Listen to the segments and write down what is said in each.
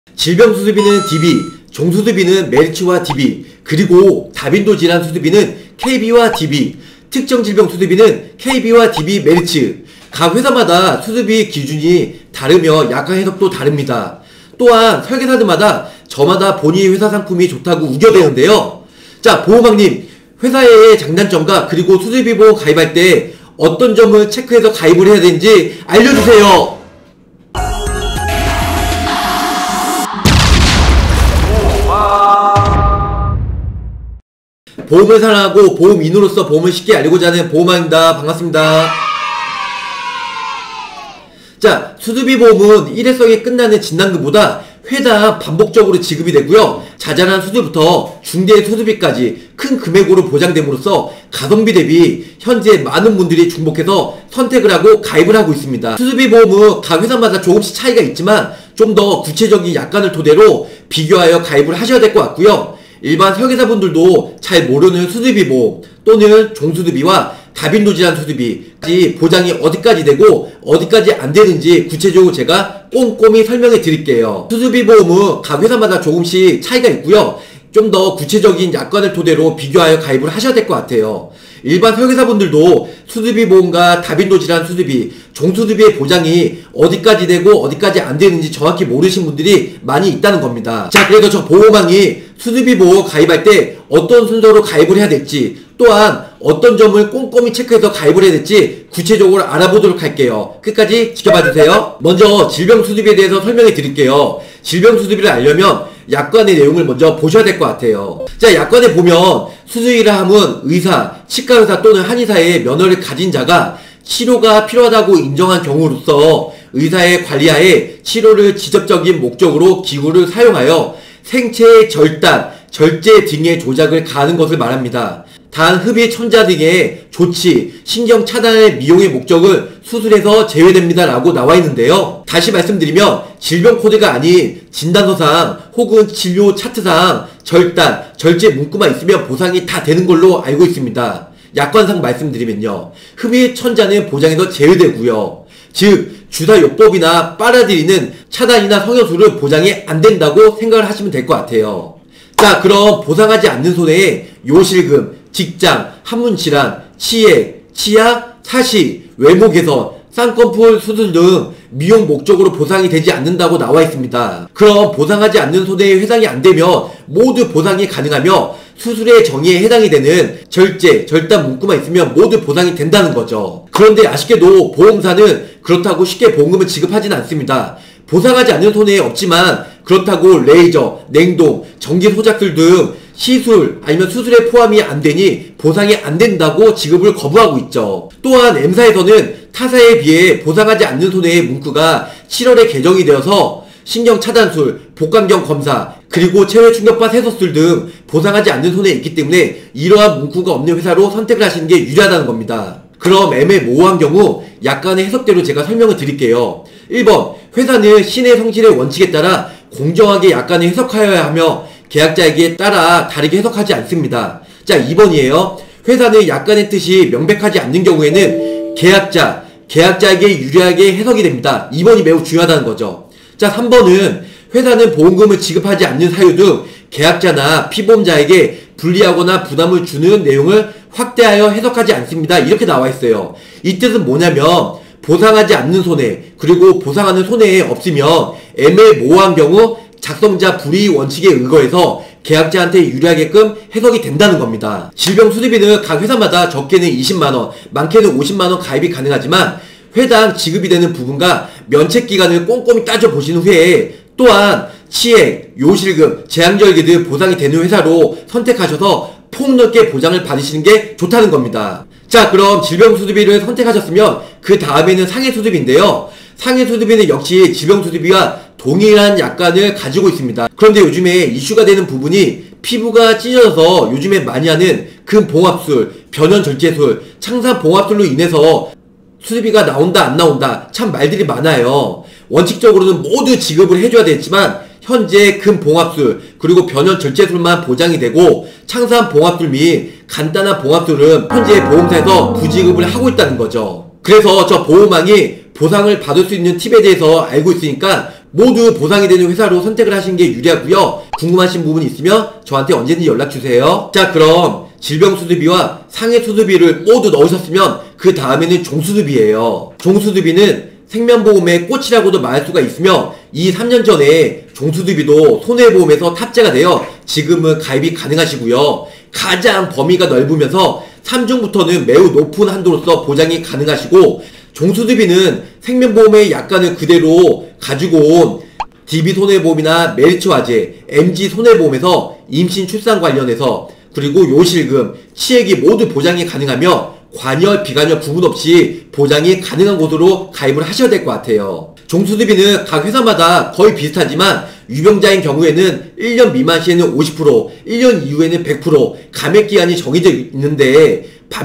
질병수수비는 DB, 종수수비는 메르츠와 DB, 그리고 다빈도 질환 수수비는 KB와 DB, 특정 질병 수수비는 KB와 DB, 메르츠. 각 회사마다 수수비 기준이 다르며 약관 해석도 다릅니다. 또한 설계사들마다 저마다 본인의 회사 상품이 좋다고 우겨대는데요. 자, 보호망님, 회사의 장단점과 그리고 수수비 보험 가입할 때 어떤 점을 체크해서 가입을 해야 되는지 알려주세요. 보험을 사랑하고 보험인으로서 보험을 쉽게 알고자 하는 보험왕입니다. 반갑습니다. 자, 수수비 보험은 일회성이 끝나는 진단금보다 회당 반복적으로 지급이 되고요. 자잘한 수술부터 중대 수술비까지 큰 금액으로 보장됨으로써 가성비 대비 현재 많은 분들이 중복해서 선택을 하고 가입을 하고 있습니다. 수수비 보험은 각 회사마다 조금씩 차이가 있지만 좀 더 구체적인 약관을 토대로 비교하여 가입을 하셔야 될 것 같고요. 일반 설계사분들도 잘 모르는 수수비 보험 또는 종수수비와 다빈도 질환 수수비까지 보장이 어디까지 되고 어디까지 안 되는지 구체적으로 제가 꼼꼼히 설명해 드릴게요. 수수비 보험은 각 회사마다 조금씩 차이가 있고요. 좀 더 구체적인 약관을 토대로 비교하여 가입을 하셔야 될 것 같아요. 일반 설계사분들도 수수비 보험과 다빈도 질환 수수비, 종수수비의 보장이 어디까지 되고 어디까지 안 되는지 정확히 모르신 분들이 많이 있다는 겁니다. 자, 그래서 저 보호망이 수수비 보험 가입할 때 어떤 순서로 가입을 해야 될지, 또한 어떤 점을 꼼꼼히 체크해서 가입을 해야 될지 구체적으로 알아보도록 할게요. 끝까지 지켜봐주세요. 먼저 질병수수비에 대해서 설명해 드릴게요. 질병수수비를 알려면 약관의 내용을 먼저 보셔야 될 것 같아요. 자, 약관에 보면 수수비라 함은 의사, 치과의사 또는 한의사의 면허를 가진 자가 치료가 필요하다고 인정한 경우로서 의사의 관리하에 치료를 직접적인 목적으로 기구를 사용하여 생체의 절단, 절제 등의 조작을 가하는 것을 말합니다. 단, 흡입, 천자 등의 조치, 신경 차단의 미용의 목적은 수술에서 제외됩니다 라고 나와 있는데요. 다시 말씀드리면 질병 코드가 아닌 진단서상 혹은 진료 차트상 절단, 절제 문구만 있으면 보상이 다 되는 걸로 알고 있습니다. 약관상 말씀드리면요. 흡입, 천자는 보장에서 제외되고요. 즉, 주사요법이나 빨아들이는 차단이나 성형술은 보장이 안 된다고 생각을 하시면 될 것 같아요. 자, 그럼 보상하지 않는 손해에 요실금, 직장, 항문질환, 치액, 치아, 사시, 외모 개선, 쌍꺼풀 수술 등 미용 목적으로 보상이 되지 않는다고 나와 있습니다. 그럼 보상하지 않는 손해에 해당이 안 되면 모두 보상이 가능하며 수술의 정의에 해당이 되는 절제, 절단 문구만 있으면 모두 보상이 된다는 거죠. 그런데 아쉽게도 보험사는 그렇다고 쉽게 보험금을 지급하지는 않습니다. 보상하지 않는 손해에 없지만 그렇다고 레이저, 냉동, 전기 소작술 등 시술 아니면 수술에 포함이 안 되니 보상이 안 된다고 지급을 거부하고 있죠. 또한 M사에서는 타사에 비해 보상하지 않는 손해의 문구가 7월에 개정이 되어서 신경 차단술, 복강경 검사, 그리고 체외 충격파 세서술 등 보상하지 않는 손해에 있기 때문에 이러한 문구가 없는 회사로 선택을 하시는 게 유리하다는 겁니다. 그럼 애매모호한 경우 약간의 해석대로 제가 설명을 드릴게요. 1번, 회사는 신의 성질의 원칙에 따라 공정하게 약관을 해석하여야 하며 계약자에게 따라 다르게 해석하지 않습니다. 자, 2번이에요. 회사는 약관의 뜻이 명백하지 않는 경우에는 계약자에게 유리하게 해석이 됩니다. 2번이 매우 중요하다는 거죠. 자, 3번은 회사는 보험금을 지급하지 않는 사유 등 계약자나 피보험자에게 불리하거나 부담을 주는 내용을 확대하여 해석하지 않습니다. 이렇게 나와 있어요. 이 뜻은 뭐냐면 보상하지 않는 손해, 그리고 보상하는 손해에 없으면 애매모호한 경우 작성자 불이의 원칙에 의거해서 계약자한테 유리하게끔 해석이 된다는 겁니다. 질병수수비는 각 회사마다 적게는 20만원, 많게는 50만원 가입이 가능하지만 회당 지급이 되는 부분과 면책기간을 꼼꼼히 따져보신 후에 또한 치액, 요실금, 재앙절개 등 보상이 되는 회사로 선택하셔서 폭넓게 보장을 받으시는 게 좋다는 겁니다. 자, 그럼 질병수수비를 선택하셨으면 그 다음에는 상해수수비인데요. 상해수수비는 역시 질병수수비와 동일한 약관을 가지고 있습니다. 그런데 요즘에 이슈가 되는 부분이 피부가 찢어져서 요즘에 많이 하는 근봉합술, 변연절제술, 창산봉합술로 인해서 수수비가 나온다 안 나온다 참 말들이 많아요. 원칙적으로는 모두 지급을 해줘야 되지만 현재 근봉합술 그리고 변연절제술만 보장이 되고 창산봉합술 및 간단한 봉합술은 현재 보험사에서 부지급을 하고 있다는 거죠. 그래서 저 보호망이 보상을 받을 수 있는 팁에 대해서 알고 있으니까 모두 보상이 되는 회사로 선택을 하시는 게 유리하고요. 궁금하신 부분 있으면 저한테 언제든지 연락주세요. 자, 그럼 질병수수비와 상해수수비를 모두 넣으셨으면 그 다음에는 종수수비예요. 종수수비는 생명보험의 꽃이라고도 말할 수가 있으며 이 3년 전에 종수수비도 손해보험에서 탑재가 되어 지금은 가입이 가능하시고요. 가장 범위가 넓으면서 3중부터는 매우 높은 한도로서 보장이 가능하시고, 종수수비는 생명보험의 약관을 그대로 가지고 온 DB손해보험이나 메리츠화재, MG손해보험에서 임신 출산 관련해서, 그리고 요실금, 치액이 모두 보장이 가능하며 관여, 비관여 구분 없이 보장이 가능한 곳으로 가입을 하셔야 될 것 같아요. 종수수비는 각 회사마다 거의 비슷하지만 유병자인 경우에는 1년 미만 시에는 50%, 1년 이후에는 100% 감액기한이 정해져 있는데,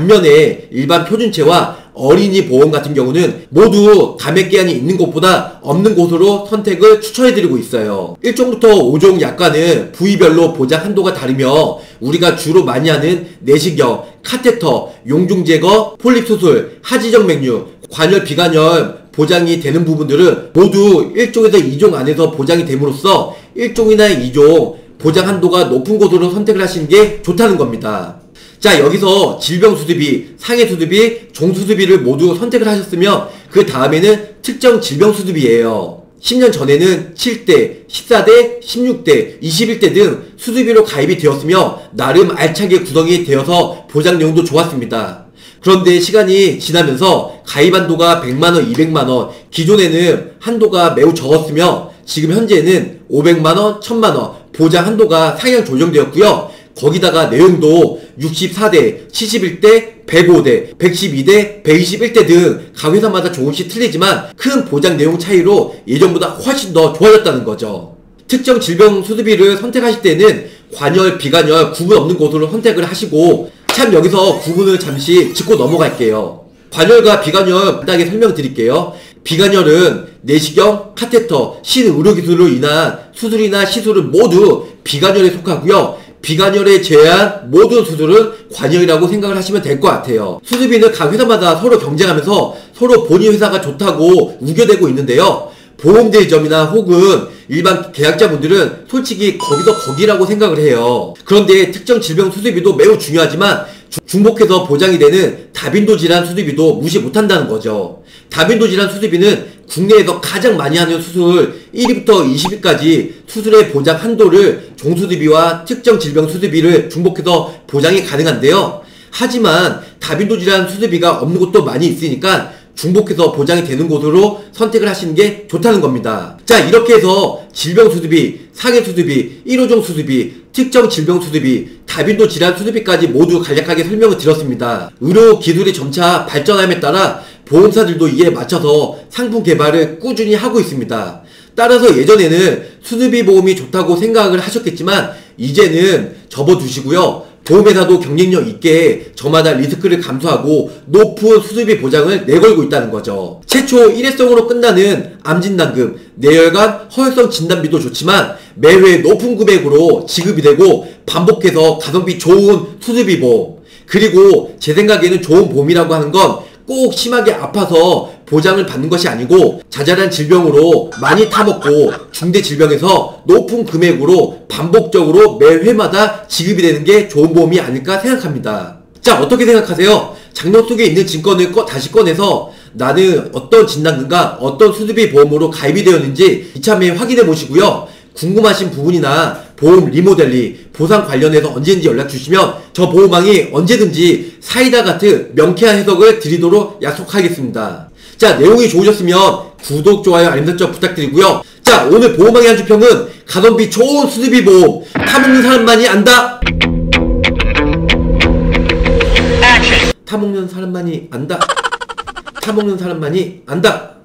반면에 일반 표준체와 어린이 보험 같은 경우는 모두 감액기한이 있는 곳보다 없는 곳으로 선택을 추천해드리고 있어요. 1종부터 5종 약관은 부위별로 보장 한도가 다르며 우리가 주로 많이 하는 내시경, 카테터, 용중 제거, 폴립 수술, 하지정 맥류, 관열, 비관열 보장이 되는 부분들은 모두 1종에서 2종 안에서 보장이 됨으로써 1종이나 2종 보장 한도가 높은 곳으로 선택을 하시는 게 좋다는 겁니다. 자, 여기서 질병수수비, 상해수수비, 종수수비를 모두 선택을 하셨으면 그 다음에는 특정 질병수수비예요. 10년 전에는 7대, 14대, 16대, 21대 등 수수비로 가입이 되었으며 나름 알차게 구성이 되어서 보장 내용도 좋았습니다. 그런데 시간이 지나면서 가입 한도가 100만원, 200만원, 기존에는 한도가 매우 적었으며 지금 현재는 500만원, 1000만원 보장 한도가 상향 조정되었고요. 거기다가 내용도 64대, 71대, 105대, 112대, 121대 등 각 회사마다 조금씩 틀리지만 큰 보장 내용 차이로 예전보다 훨씬 더 좋아졌다는 거죠. 특정 질병 수수비를 선택하실 때는 관열, 비관열 구분 없는 곳으로 선택을 하시고, 참 여기서 구분을 잠시 짚고 넘어갈게요. 관열과 비관열 간단하게 설명드릴게요. 비관열은 내시경, 카테터, 신의료기술로 인한 수술이나 시술은 모두 비관열에 속하고요. 비관열에 제외한 모든 수술은 관열이라고 생각을 하시면 될 것 같아요. 수수비는 각 회사마다 서로 경쟁하면서 서로 본인 회사가 좋다고 우겨대고 있는데요. 보험대리점이나 혹은 일반 계약자분들은 솔직히 거기서 거기라고 생각을 해요. 그런데 특정 질병 수수비도 매우 중요하지만 중복해서 보장이 되는 다빈도 질환 수수비도 무시 못한다는 거죠. 다빈도 질환 수수비는 국내에서 가장 많이 하는 수술 1위부터 20위까지 수술의 보장 한도를 종수수비와 특정 질병 수수비를 중복해서 보장이 가능한데요. 하지만 다빈도 질환 수수비가 없는 곳도 많이 있으니까 중복해서 보장이 되는 곳으로 선택을 하시는 게 좋다는 겁니다. 자, 이렇게 해서 질병 수수비, 상해 수수비, 1호종 수수비, 특정 질병 수수비, 다빈도 질환 수수비까지 모두 간략하게 설명을 드렸습니다. 의료 기술이 점차 발전함에 따라 보험사들도 이에 맞춰서 상품 개발을 꾸준히 하고 있습니다. 따라서 예전에는 수수비 보험이 좋다고 생각을 하셨겠지만 이제는 접어두시고요. 보험회사도 경쟁력 있게 저마다 리스크를 감수하고 높은 수수비 보장을 내걸고 있다는 거죠. 최초 일회성으로 끝나는 암진단금, 뇌혈관, 허혈성 진단비도 좋지만 매회 높은 금액으로 지급이 되고 반복해서 가성비 좋은 수수비 보험, 그리고 제 생각에는 좋은 보험이라고 하는 건 꼭 심하게 아파서 보장을 받는 것이 아니고 자잘한 질병으로 많이 타먹고 중대 질병에서 높은 금액으로 반복적으로 매 회마다 지급이 되는 게 좋은 보험이 아닐까 생각합니다. 자, 어떻게 생각하세요? 장롱 속에 있는 증권을 다시 꺼내서 나는 어떤 진단금과 어떤 수수비 보험으로 가입이 되었는지 이참에 확인해 보시고요. 궁금하신 부분이나 보험 리모델링, 보상 관련해서 언제든지 연락 주시면 저 보험왕이 언제든지 사이다 같은 명쾌한 해석을 드리도록 약속하겠습니다. 자, 내용이 좋으셨으면 구독, 좋아요, 알림 설정 부탁드리고요. 자, 오늘 보험왕의 한 주평은 가성비 좋은 수수비 보험, 타먹는 사람만이 안다. 타먹는 사람만이 안다. 타먹는 사람만이 안다.